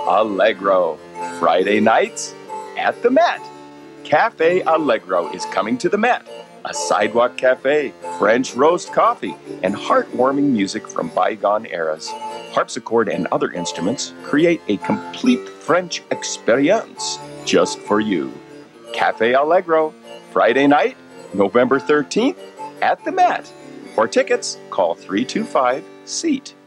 Allegro. Friday nights at the Met. Cafe Allegro is coming to the Met. A sidewalk cafe, French roast coffee, and heartwarming music from bygone eras. Harpsichord and other instruments create a complete French experience just for you. Cafe Allegro, Friday night, November 13th, at the Met. For tickets, call 325-SEAT.